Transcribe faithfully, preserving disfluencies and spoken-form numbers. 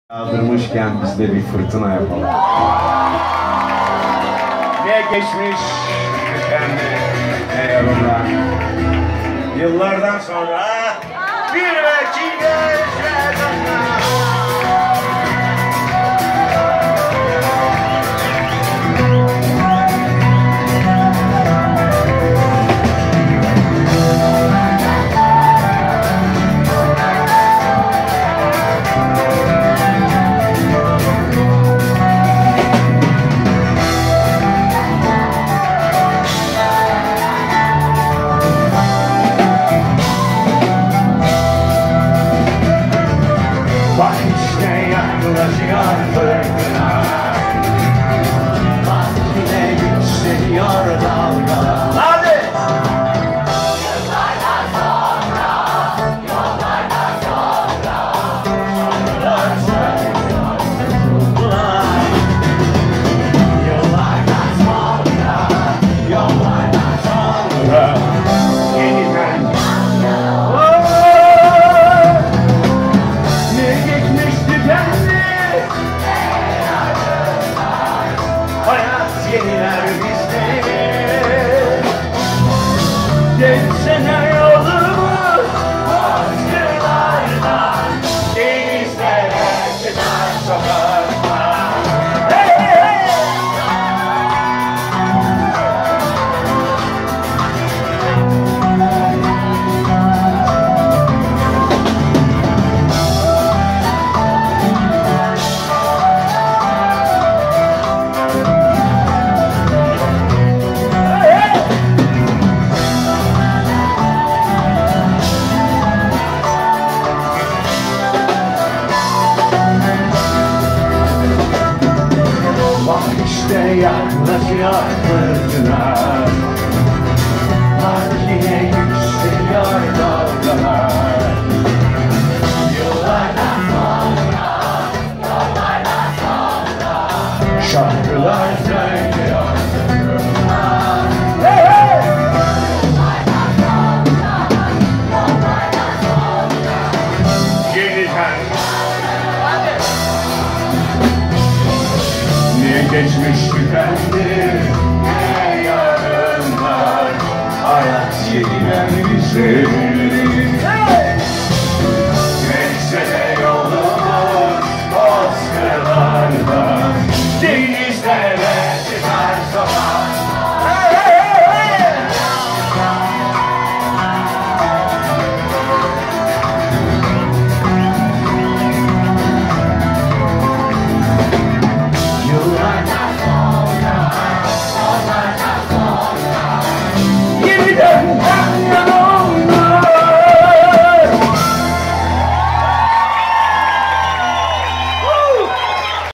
Kaldırmışken biz de bir fırtına yapalım. Ne geçmiş tükendi, ne yarınlar. Yıllardan sonra bir vesile şerdanlar. Bak işte yaklaşıyor fırtına, bak yine yükseliyor dalgalar. Hadi! Yıllardan sonra, yollardan sonra, şarkılar söylüyor ruhlar. Yıllardan sonra, yollardan sonra, yeniden yeniler bizleri. Geçsene yolumuz bozkırlardan, denizlere çıkar sokaklar. Hey hey hey! İşte yaklaşıyor fırtına, bak yine yükseliyor dalgalar. Yıllardan sonra, yollardan sonra, şarkılar söylüyor ruhlar. Hey hey! Yıllardan sonra, yollardan sonra, yeniden. Ne geçmiş tükendi, ne yarınlar, hayat yeniler bizi.